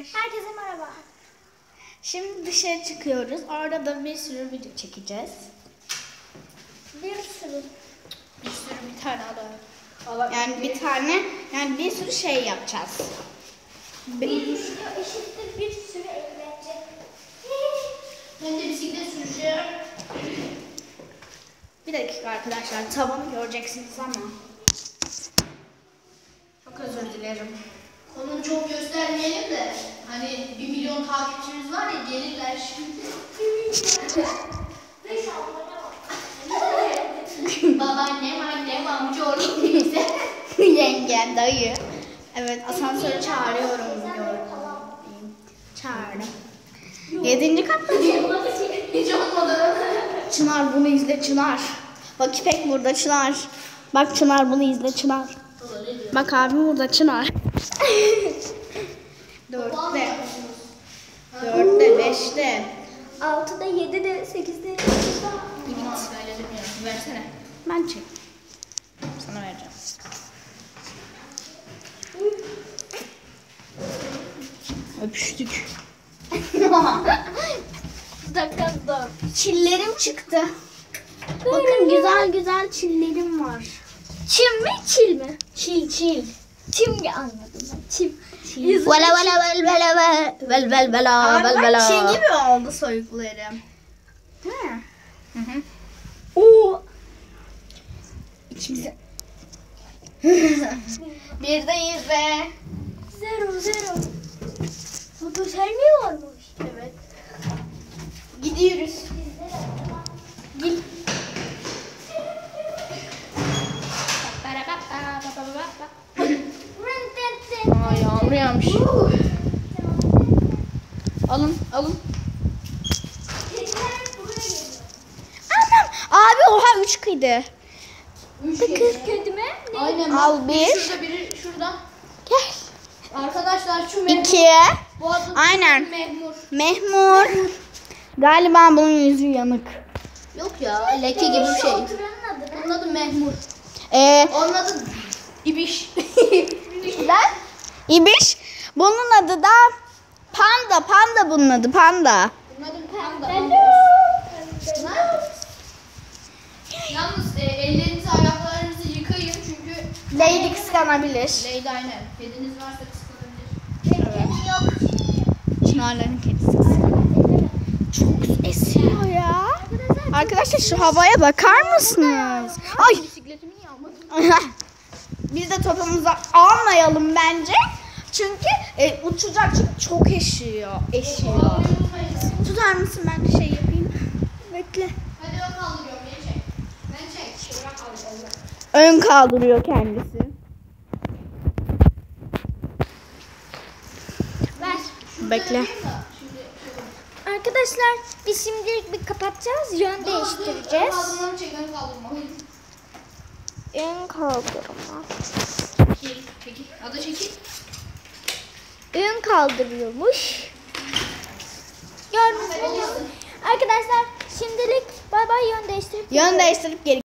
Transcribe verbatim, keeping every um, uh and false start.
Herkese merhaba. Şimdi dışarı çıkıyoruz. Orada da bir sürü video çekeceğiz. Bir sürü. Bir sürü bir tane daha. Yani bir tane, yani bir sürü şey yapacağız. Bir video eşittir bir sürü eğlence. Ben de bisiklet süreceğim. Bir dakika arkadaşlar, tavanı göreceksiniz ama. Çok özür dilerim. Konuyu çok göstermeyelim de hani bir milyon takipçimiz var ya, gelirler şimdi. Babaannem, annem, amcaoğlum, teyze. Yengem, dayı. Evet, asansörü çağırıyorum diyorum. Çağırdım. Yedinci katta. Hiç olmadı. Çınar bunu izle Çınar. Bak İpek burada Çınar. Bak Çınar bunu izle Çınar. Bak abim burada Çınar. Dörtte. Dörtte, beşte. Altıda, yedide, sekizde, dokuzda. İmam söyledim ya. Versene. Ben çek. Sana vereceğim. Öpüştük. Dakikada. Çillerim çıktı. Bakın güzel güzel çillerim var. Çim mi, çil mi? Çil çil. Çim mi anladım ben? Çim. Vela vela vel vela vel vel vel vela vel vela. Çil gibi oldu soyuklarım. Değil mi? Hı hı. Oo. İkimize. Birdeyiz be. Zero, zero. Burada şey mi varmış? Evet. Gidiyoruz. Gel. Aa, yağmur yağmış. Alın, alın. Anam, abi oha üç kıydı. Üç Kız kez. kedi mi? Ne? Aynen. Al bak, bir. Şurada biri şurada. Gel. Arkadaşlar şu Mehmur. İki. Bu adı Aynen. Mehmur. Mehmur. Galiba bunun yüzü yanık. Yok ya, leke gibi bir şey. Oturanın adı ne? Onun adı Mehmur. Ee, Onun adı İbiş. ben İbiş. Bunun adı da Panda. Panda bunun adı Panda. Bunun adı Panda. Hello. Yalnız e, ellerinizi, ayaklarınızı yıkayın çünkü Lady kıskanabilir. Leydi aynen. Kediniz varsa kıskanabilir. Kedi yok. Çınarların kedisi. Çok esiyor ya. Arkadaşlar şu havaya bakar mısınız? Ay. Bisikletimi niye almadın? Biz de topumuzu almayalım bence. Çünkü e, uçacak çünkü çok eşiyor. Eşiyor. Tutar mısın, ben de şey yapayım. Bekle. Hadi ben kaldırıyorum. Beni çek. Ben çek. Bırak kaldırıyorum. Ön kaldırıyor kendisi. Ver. Bekle. Arkadaşlar biz şimdilik bir kapatacağız. Yön değiştireceğiz. Kaldırmamı çek. Ön kaldırma. Ön kaldırma. Çekil. Çekil. Ada çekil. Ön kaldırıyormuş. Gördünüz mü? Arkadaşlar şimdilik bay bay, yön değiştirip Yön değiştirip geri